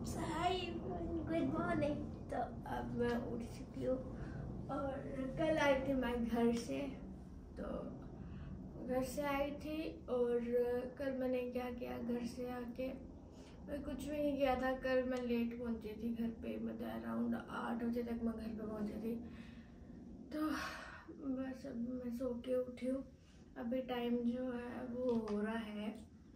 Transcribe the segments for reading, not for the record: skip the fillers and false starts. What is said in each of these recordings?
Hi good morning. तो अब मैं उठ चुकी हूँ और कल आई थी मैं घर से। तो घर से आई थी और कल मैंने क्या किया, घर से आके मैं कुछ भी नहीं किया था। कल मैं लेट पहुँची थी घर पे, मतलब अराउंड 8 बजे तक मैं घर पे पहुँची थी। तो बस अब मैं सो के उठी हूँ। अभी टाइम जो है वो हो रहा है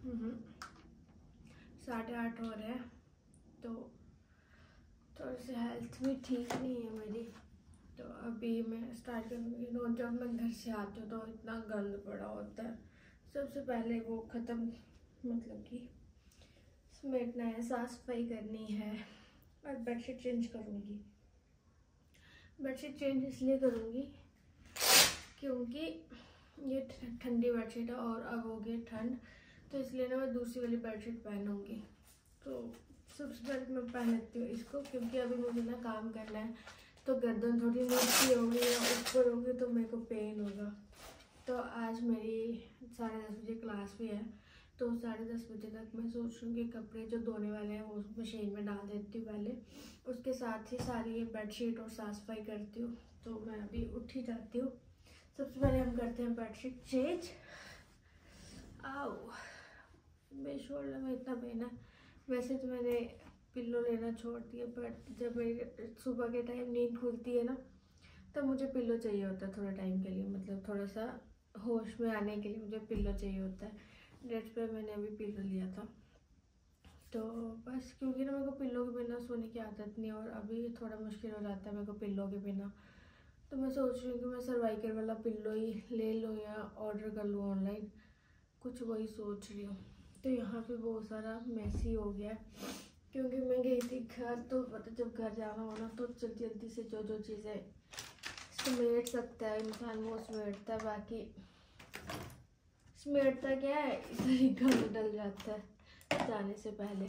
8:30 हो रहे हैं। तो थोड़ी सी हेल्थ भी ठीक नहीं है मेरी। तो अभी मैं स्टार्ट करूँगी। रोज जब मैं घर से आती हूँ तो इतना गंद पड़ा होता है। सबसे पहले वो ख़त्म, मतलब कि समेटना है, साफ़ सफाई करनी है और बेडशीट चेंज करूँगी। बेडशीट चेंज इसलिए करूँगी क्योंकि ये ठंडी बेडशीट है और अब हो गई ठंड, तो इसलिए ना मैं दूसरी वाली बेडशीट पहनूँगी। तो सबसे पहले मैं पहन लेती हूँ इसको, क्योंकि अभी मुझे ना काम करना है तो गर्दन थोड़ी नीची होगी या ऊपर होगी तो मेरे को पेन होगा। तो आज मेरी 10:30 बजे क्लास भी है, तो 10:30 बजे तक मैं सोच रही हूँ कि कपड़े जो धोने वाले हैं वो मशीन में डाल देती हूँ पहले, उसके साथ ही सारी ये बेडशीट और साफ़ सफाई करती हूँ। तो मैं अभी उठ ही जाती हूँ। सबसे पहले हम करते हैं बेडशीट चेंज। आओ, मेरे शोल्डर में इतना पेन है। वैसे तो मैंने पिल्लो लेना छोड़ दिया, बट जब मेरी सुबह के टाइम नींद खुलती है ना, तब मुझे पिल्लो चाहिए होता है थोड़ा टाइम के लिए, मतलब थोड़ा सा होश में आने के लिए मुझे पिल्लो चाहिए होता है। डेट पे मैंने अभी पिल्लो लिया था। तो बस क्योंकि ना मेरे को पिल्लो के बिना सोने की आदत नहीं है और अभी थोड़ा मुश्किल हो जाता है मेरे को पिल्लो के बिना। तो मैं सोच रही हूँ कि मैं सर्वाइकल वाला पिल्लो ही ले लूँ या ऑर्डर कर लूँ ऑनलाइन, कुछ वही सोच रही हूँ। तो यहाँ पे बहुत सारा मैसी हो गया क्योंकि मैं गई थी घर। तो मतलब जब घर जाना हो ना तो जल्दी जल्दी से जो जो चीज़ें समेट सकता है इंसान वो समेटता है, बाकी समेटता क्या है, इधर ही गंद डल जाता है जाने से पहले।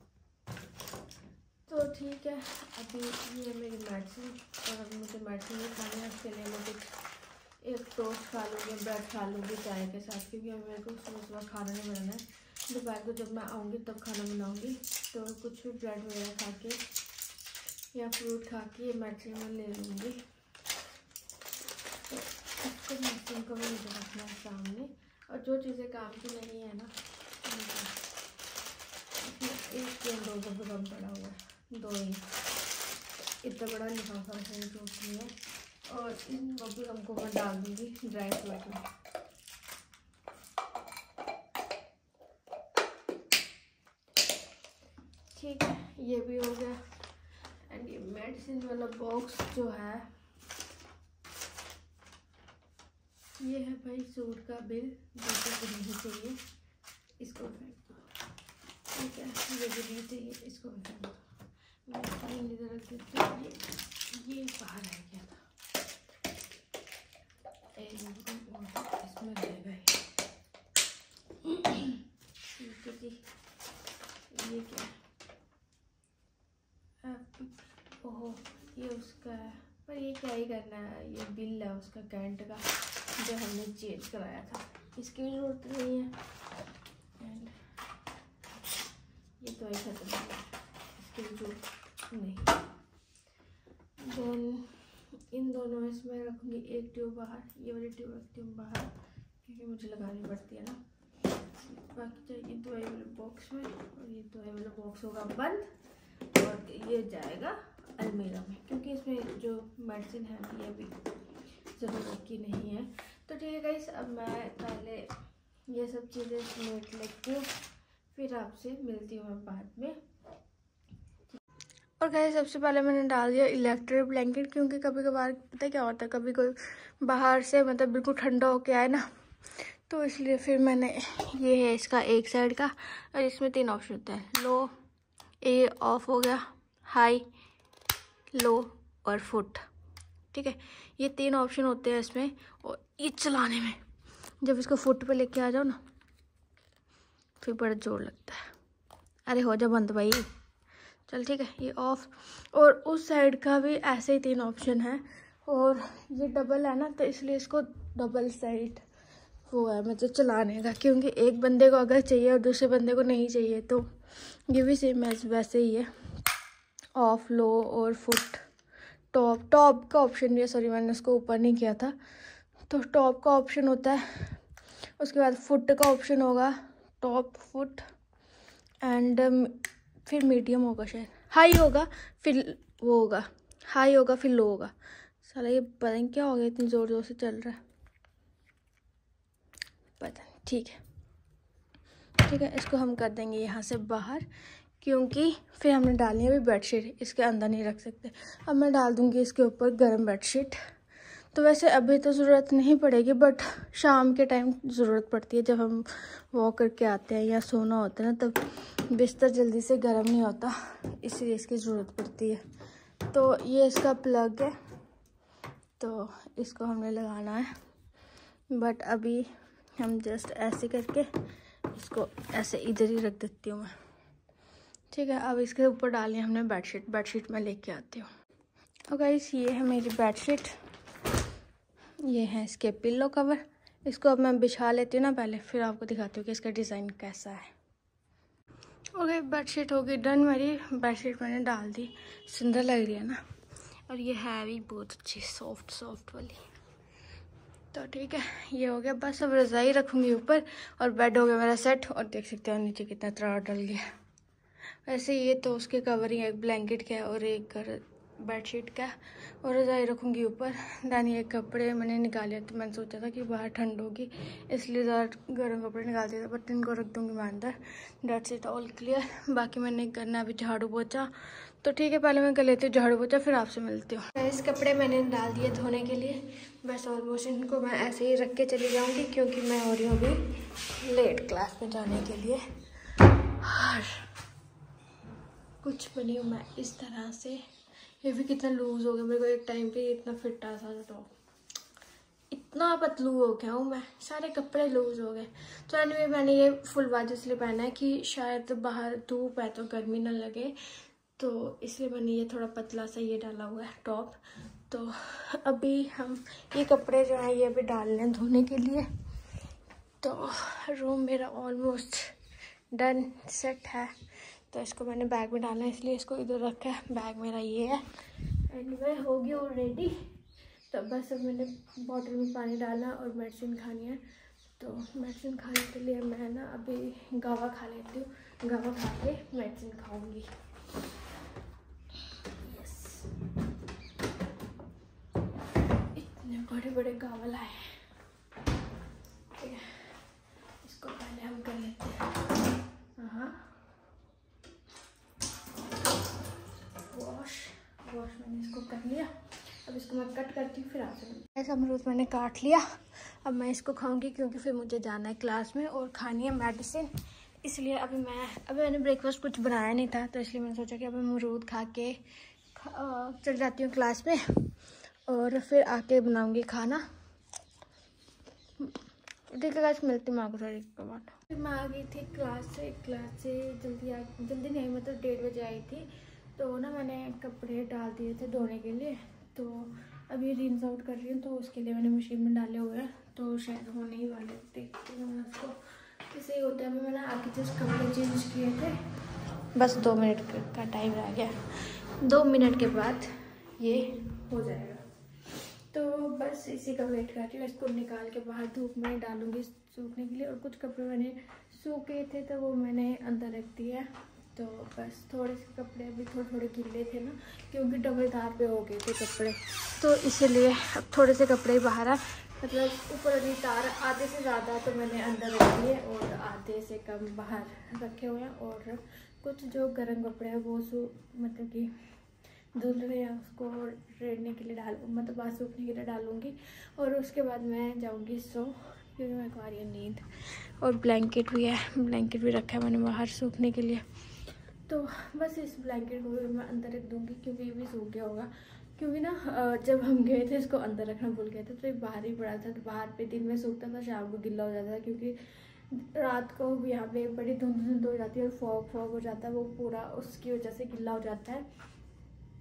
तो ठीक है, अभी ये मेरी मेडिसिन, और अभी मुझे मेडिसिन नहीं खानी है। उसके लिए मैं कुछ एक टोस्ट खा लूँगी, ब्रेड खा लूँगी चाय के साथ, क्योंकि मेरे को सुबह सुबह खाना नहीं बनाना है। दोपहर को जब मैं आऊँगी तब खाना बनाऊँगी। तो कुछ भी ब्रेड वगैरह खा के या फ्रूट खा के ये मेडिसिन में ले लूँगी। तो इसको मेडिसिन को भी मुझे रखना है सामने, और जो चीज़ें काम की नहीं है ना, एक या दो दफ़े कम पड़ा हुआ है, 2 ही, इतना बड़ा लिफाफा है जो उसमें है। और इन बबल गम को मैं डाल दूँगी ड्राई फ्रूट में। ठीक है, ये भी हो गया। एंड ये मेडिसिन वाला बॉक्स जो है, ये है भाई सूट का बिल जो कि नहीं चाहिए, इसको फेंक दो। ठीक है, ये भी नहीं चाहिए, इसको भी फेंक दो। मैं इधर रख देती हूँ। ये बाहर रह गया था, इसमें रहेगा ठीक है जी। ये क्या है? ओहो, ये उसका है, पर ये क्या ही करना है, ये बिल है उसका कैंट का जो हमने चेंज कराया था, इसकी भी ज़रूरत नहीं है। एंड ये तो ही खत्म हो गया, इसकी भी ज़रूरत नहीं। देन इन दोनों में इसमें रखूँगी एक ट्यूब बाहर, ये वाली ट्यूब रखती हूँ बाहर क्योंकि मुझे लगानी पड़ती है ना। बाकी चाहिए दवाई वाले बॉक्स में, और ये दवाई वाला बॉक्स होगा बंद, और ये जाएगा अलमीरा में, क्योंकि इसमें जो मेडिसिन है ये अभी ज़रूरत की नहीं है। तो ठीक है गाइस, अब मैं पहले ये सब चीज़ें समेट लेती हूँ, फिर आपसे मिलती हूँ मैं बाद में। और गाइस, सबसे पहले मैंने डाल दिया इलेक्ट्रिक ब्लैंकेट, क्योंकि कभी कभार पता क्या होता है, कभी कोई बाहर से मतलब बिल्कुल ठंडा होके आए ना, तो इसलिए फिर मैंने ये है इसका एक साइड का, और इसमें 3 ऑप्शन होता है, लो, ये ऑफ हो गया, हाई, लो और फुट। ठीक है, ये 3 ऑप्शन होते हैं इसमें। और ये चलाने में जब इसको फुट पे लेके आ जाओ ना, फिर बड़ा जोर लगता है। अरे हो जा बंद भाई, चल ठीक है, ये ऑफ। और उस साइड का भी ऐसे ही 3 ऑप्शन है, और ये डबल है ना, तो इसलिए इसको डबल साइड वो है मतलब चलाने का, क्योंकि एक बंदे को अगर चाहिए और दूसरे बंदे को नहीं चाहिए तो ये भी सेम वैसे ही है, ऑफ, लो और फुट। टॉप का ऑप्शन है, सॉरी मैंने उसको ऊपर नहीं किया था। तो टॉप का ऑप्शन होता है, उसके बाद फुट का ऑप्शन होगा, टॉप, फुट एंड फिर मीडियम होगा शायद, हाई होगा, फिर वो होगा, हाई होगा फिर लो होगा। साला ये पता नहीं क्या हो गया, इतनी ज़ोर ज़ोर से चल रहा है, पता नहीं। ठीक है, इसको हम कर देंगे यहाँ से बाहर, क्योंकि फिर हमने डालनी है अभी बेडशीट, इसके अंदर नहीं रख सकते। अब मैं डाल दूँगी इसके ऊपर गर्म बेडशीट। तो वैसे अभी तो ज़रूरत नहीं पड़ेगी, बट शाम के टाइम ज़रूरत पड़ती है, जब हम वॉक करके आते हैं या सोना होता है ना, तब बिस्तर जल्दी से गर्म नहीं होता, इसलिए इसकी ज़रूरत पड़ती है। तो ये इसका प्लग है, तो इसको हमने लगाना है, बट अभी हम जस्ट ऐसे करके इसको ऐसे इधर ही रख देती हूँ मैं। ठीक है, अब इसके ऊपर डालनी है हमने बेडशीट मैं लेके आती हूँ। और गाइस ये है मेरी बेडशीट, ये है इसके पिल्लो कवर। इसको अब मैं बिछा लेती हूँ ना पहले, फिर आपको दिखाती हूँ कि इसका डिज़ाइन कैसा है। ओके, बेडशीट हो गई डन मेरी। बेडशीट मैंने डाल दी, सुंदर लग रही है ना, और ये है भी बहुत अच्छी सॉफ्ट वाली। तो ठीक है, ये हो गया। बस अब रज़ाई रखूँगी ऊपर, और बेड हो गया मेरा सेट। और देख सकते हो नीचे कितना त्राड़ डल गया। वैसे ये तो उसके कवरिंग, एक ब्लैंकेट का है और एक बेडशीट का, और रज़ाई रखूँगी ऊपर। दैन ये कपड़े मैंने निकाले, तो मैंने सोचा था कि बाहर ठंड होगी, इसलिए ज़्यादा गर्म कपड़े निकाल दिए थे, बट इनको रख दूँगी मैं अंदर। That's it, all clear. बाकी मैंने करना अभी झाड़ू पोछा। तो ठीक है, पहले मैं कर लेती हूँ झाड़ू पोछा, फिर आपसे मिलती हूँ। इस कपड़े मैंने डाल दिए धोने के लिए, बस ऑलमोस्ट इनको मैं ऐसे ही रख के चली जाऊँगी, क्योंकि मैं हो रही हूँ अभी लेट क्लास में जाने के लिए। और कुछ बनी हूँ मैं इस तरह से। ये भी कितना लूज़ हो गया, मेरे को एक टाइम पे इतना फिट आ था, तो इतना पतलू हो गया हूँ मैं, सारे कपड़े लूज़ हो गए। तो एनीवे मैंने ये फुल बाजू इसलिए पहना है कि शायद बाहर धूप है तो गर्मी ना लगे, तो इसलिए मैंने ये थोड़ा पतला सा ये डाला हुआ है टॉप। तो अभी हम ये कपड़े जो हैं ये अभी डाल लें धोने के लिए। तो रूम मेरा ऑलमोस्ट डन सेट है, तो इसको मैंने बैग में डालना है, इसलिए इसको इधर रखा है। बैग मेरा ये है। एनीवे हो गया ऑलरेडी। तो बस अब मैंने बॉटल में पानी डाला और मेडिसिन खानी है। तो मेडिसिन खाने के लिए मैं ना अभी गावा खा लेती हूँ, गावा खा के मेडिसिन खाऊंगी। यस, इतने बड़े बड़े गावा लाए हैं। ठीक है, इसको पहले हम कर लेते हैं वॉश मैंने इसको कर लिया। अब इसको मैं कट करती हूँ, फिर आपसे। ऐसा अमरूद मैंने काट लिया, अब मैं इसको खाऊंगी, क्योंकि फिर मुझे जाना है क्लास में और खानी है मेडिसिन। इसलिए अभी मैंने ब्रेकफास्ट कुछ बनाया नहीं था, तो इसलिए मैंने सोचा कि अब अमरूद खा के चल जाती हूँ क्लास में, और फिर आके बनाऊँगी खाना। ठीक है गाइस, मिलती हूँ आपको थोड़ी देर बाद। फिर मैं आ गई थी क्लास से जल्दी नहीं, मतलब 1:30 बजे आई थी। तो ना मैंने कपड़े डाल दिए थे धोने के लिए, तो अभी रिंस आउट कर रही हूँ, तो उसके लिए मैंने मशीन में डाले हुए हैं, तो शायद होने ही वाले। देखती हूँ मैं उसको किसे ही होता है। अभी मैंने आके जस्ट कपड़े चेंज किए थे, बस 2 मिनट का टाइम रह गया, 2 मिनट के बाद ये हो जाएगा। तो बस इसी का वेट कर रही हूँ। इसको निकाल के बाहर धूप में डालूंगी सूखने के लिए, और कुछ कपड़े मैंने सूखे थे तो वो मैंने अंदर रख दिया। तो बस थोड़े से कपड़े अभी थोड़े गिले थे ना, क्योंकि डबल तार पे हो गए थे कपड़े, तो इसलिए अब थोड़े से कपड़े बाहर आए, मतलब ऊपर अभी तार आधे से ज़्यादा तो मैंने अंदर रख दिए और आधे से कम बाहर रखे हुए हैं। और कुछ जो गर्म कपड़े हैं वो मतलब कि धुल रहे हैं, उसको रेड़ने के लिए मतलब बाहर सूखने के लिए डालूंगी, और उसके बाद मैं जाऊंगी क्योंकि मेरे को आ रही है नींद। और ब्लैंकेट भी है, ब्लैंकेट भी रखा है मैंने बाहर सूखने के लिए। तो बस इस ब्लैंकेट को भी मैं अंदर रख दूंगी, क्योंकि ये भी सूख गया होगा, क्योंकि ना जब हम गए थे इसको अंदर रखना भूल गए थे, तो ये बाहर ही पड़ा था। तो बाहर पे दिन में सूखता था, शाम को गिल्ला हो जाता था, क्योंकि रात को यहाँ पे बड़ी धुंध हो जाती है और फॉग हो जाता है, वो पूरा उसकी वजह से गिल्ला हो जाता है।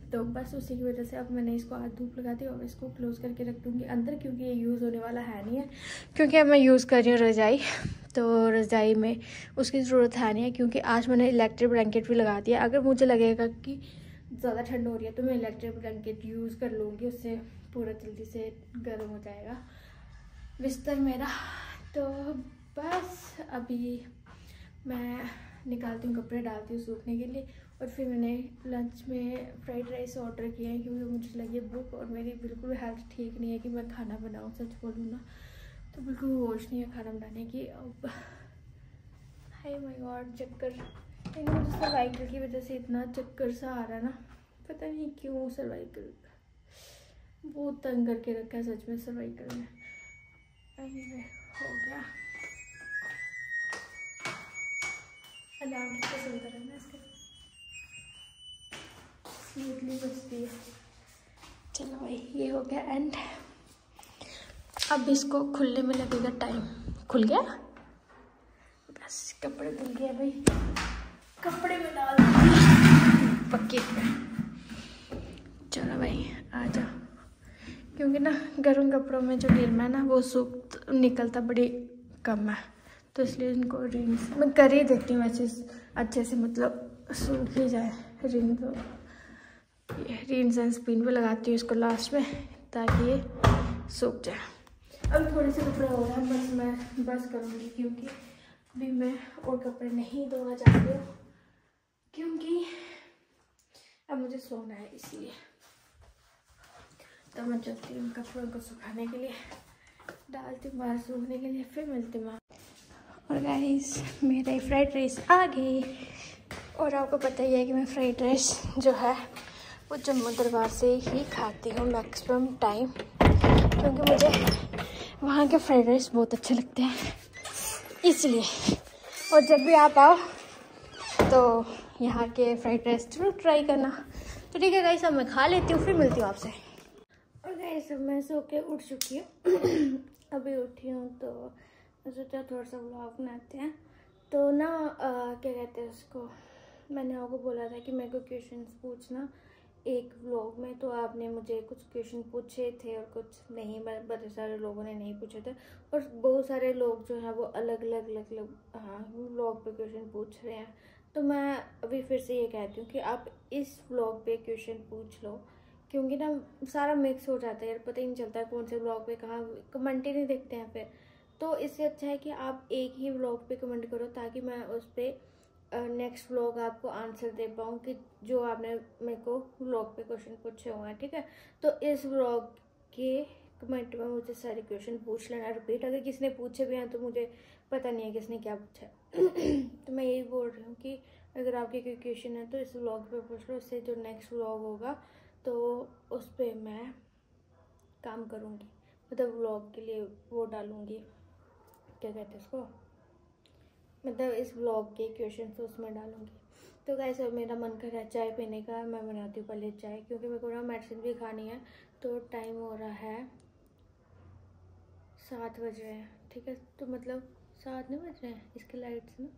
तो बस उसी की वजह से अब मैंने इसको आज धूप लगा दी और इसको क्लोज करके रख दूँगी अंदर, क्योंकि ये यूज़ होने वाला है नहीं है। क्योंकि अब मैं यूज़ कर रही हूँ रज़ाई, तो रज़ाई में उसकी ज़रूरत है नहीं है, क्योंकि आज मैंने इलेक्ट्रिक ब्लैंकेट भी लगा दिया। अगर मुझे लगेगा कि ज़्यादा ठंड हो रही है तो मैं इलेक्ट्रिक ब्लैंकेट यूज़ कर लूँगी, उससे पूरा जल्दी से गर्म हो जाएगा बिस्तर मेरा। तो बस अभी मैं निकालती हूँ कपड़े, डालती हूँ सूखने के लिए। और फिर मैंने लंच में फ्राइड राइस ऑर्डर किया है, क्योंकि मुझे लगी भूख और मेरी बिल्कुल हेल्थ ठीक नहीं है कि मैं खाना बनाऊँ। सच बोलूँ ना तो बिल्कुल होश नहीं है खाना बनाने की। अब हाय माय गॉड, चक्कर, लेकिन मुझे सर्वाइकल की वजह से इतना चक्कर सा आ रहा है ना, पता नहीं क्यों। सर्वाइकल बहुत तंग करके रखा है सच में सर्वाइकल में। हो गया, अलार्म तो चलता रहना इसके, स्मूथली बजती है। चलो भाई ये हो गया एंड अब इसको खुलने में लगेगा टाइम। खुल गया, बस कपड़े धुल गया भाई, कपड़े में डाल पक्के। चलो भाई आ जाओ, क्योंकि ना गर्म कपड़ों में जो निरमा है ना वो सूख निकलता बड़ी कम है, तो इसलिए इनको रिंस मैं कर ही देती हूँ वैसे अच्छे से, मतलब सूख ही जाए। रिंस तो रिंस एंड स्पिन पे लगाती हूँ इसको लास्ट में, ताकि ये सूख जाए। अब थोड़े से कपड़े हो रहा है, बस मैं बस करूँगी, क्योंकि अभी मैं और कपड़े नहीं धोना चाहती हूँ, क्योंकि अब मुझे सोना है इसलिए। तो मैं चलती हूँ कपड़ों को सुखाने के लिए, डालती हूँ बाहर सूखने के लिए, फिर मिलती हूँ। और गाइस मेरा फ्राइड राइस आ गई, और आपको पता ही है कि मैं फ्राइड राइस जो है वो जम्मू दरबार से ही खाती हूँ मैक्सिमम टाइम, क्योंकि मुझे वहाँ के फ्राइड राइस बहुत अच्छे लगते हैं इसलिए। और जब भी आप आओ तो यहाँ के फ्राइड राइस जरूर ट्राई करना। तो ठीक है गाइस, अब मैं खा लेती हूँ, फिर मिलती हूँ आपसे। और गाइस अब मैं सो के उठ चुकी हूँ अभी उठी हूँ, तो मैं सोचा थोड़ा सा व्लॉग बनाते हैं। तो ना क्या कहते हैं उसको, मैंने आपको बोला था कि मेरे को क्वेश्चंस पूछना एक व्लॉग में, तो आपने मुझे कुछ क्वेश्चन पूछे थे और कुछ नहीं, बड़े सारे लोगों ने नहीं पूछे थे, और बहुत सारे लोग जो हैं वो अलग अलग व्लॉग पे क्वेश्चन पूछ रहे हैं। तो मैं अभी फिर से ये कहती हूँ कि आप इस व्लॉग पे क्वेश्चन पूछ लो, क्योंकि ना सारा मिक्स हो जाता है यार, पता ही नहीं चलता है कौन से व्लॉग पे कहाँ कमेंट ही नहीं देखते हैं फिर। तो इससे अच्छा है कि आप एक ही व्लॉग पे कमेंट करो, ताकि मैं उस पर नेक्स्ट व्लॉग आपको आंसर दे पाऊँ कि जो आपने मेरे को व्लॉग पे क्वेश्चन पूछे हुए हैं, ठीक है। तो इस व्लॉग के कमेंट में मुझे सारे क्वेश्चन पूछ लेना रिपीट, अगर किसी ने पूछे भी हैं तो मुझे पता नहीं है किसने क्या पूछा तो मैं यही बोल रही हूँ कि अगर आपके कोई क्वेश्चन है तो इस व्लॉग पे पूछ लो, उससे जो नेक्स्ट व्लॉग होगा तो उस पर मैं काम करूँगी, मतलब व्लॉग के लिए वो डालूँगी, क्या कहते हैं उसको, मतलब इस व्लॉग के क्वेश्चन तो उसमें डालूंगी। तो गाइस अब मेरा मन कर रहा है चाय पीने का, मैं बनाती हूँ पहले चाय, क्योंकि मेरे को ना मेडिसिन भी खानी है। तो टाइम हो रहा है 7 बज रहे हैं, ठीक है, तो मतलब 7 नहीं बज रहे हैं, इसके लाइट्स ना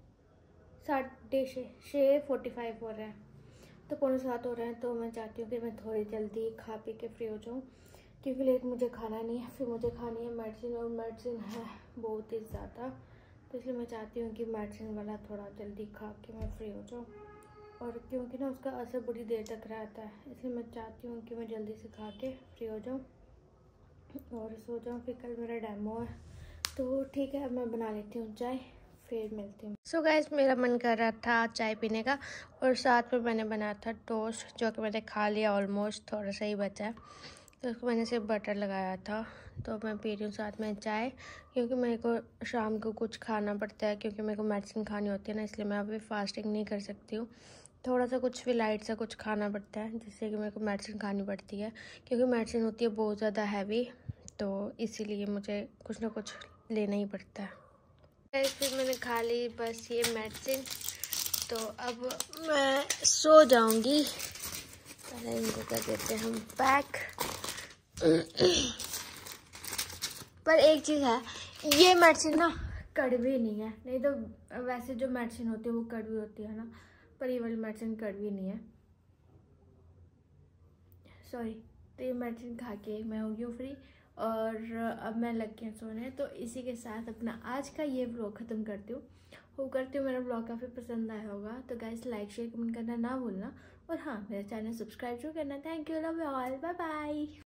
6:45 हो रहे हैं, तो 6:45 हो रहे हैं। तो मैं चाहती हूँ कि मैं थोड़ी जल्दी खा पी के फ्री हो जाऊँ, क्योंकि लेट मुझे खाना नहीं है, फिर मुझे खानी है मेडिसिन, और मेडिसिन है बहुत ही ज़्यादा, तो इसलिए मैं चाहती हूँ कि मेडिसिन वाला थोड़ा जल्दी खा के मैं फ्री हो जाऊँ। और क्योंकि ना उसका असर बड़ी देर तक रहता है, इसलिए मैं चाहती हूँ कि मैं जल्दी से खा के फ्री हो जाऊँ और सो जाऊँ। फिर कल मेरा डेमो है, तो ठीक है अब मैं बना लेती हूँ चाय, फिर मिलती हूँ। सो गाइस मेरा मन कर रहा था चाय पीने का, और साथ में मैंने बनाया था टोस्ट, जो कि मैंने खा लिया ऑलमोस्ट, थोड़ा सा ही बचा है, तो उसको मैंने सिर्फ बटर लगाया था। तो मैं पी रही हूँ साथ में चाय, क्योंकि मेरे को शाम को कुछ खाना पड़ता है, क्योंकि मेरे को मेडिसिन खानी होती है ना, इसलिए मैं अभी फास्टिंग नहीं कर सकती हूँ। थोड़ा सा कुछ भी लाइट सा कुछ खाना पड़ता है, जिससे कि मेरे को मेडिसिन खानी पड़ती है, क्योंकि मेडिसिन होती है बहुत ज़्यादा हैवी, तो इसीलिए मुझे कुछ ना कुछ लेना ही पड़ता है। फिर मैंने खा ली बस ये मेडिसिन, तो अब मैं सो जाऊँगी। पहले इनको कर देते हैं हम पैक। पर एक चीज़ है, ये मेडिसिन ना कड़वी नहीं है, नहीं तो वैसे जो मेडिसिन होती है वो कड़वी होती है ना, पर ये वाली मेडिसिन कड़वी नहीं है। सॉरी, तो ये मेडिसिन खा के मैं हो गई हूँ फ्री और अब मैं लग गई सोने। तो इसी के साथ अपना आज का ये व्लॉग ख़त्म करती हूँ। होप करती हूँ मेरा व्लॉग काफ़ी पसंद आया होगा। तो गाइस लाइक शेयर कमेंट करना ना भूलना और हाँ, मेरा चैनल सब्सक्राइब जरूर करना। Thank you, love you all, bye bye.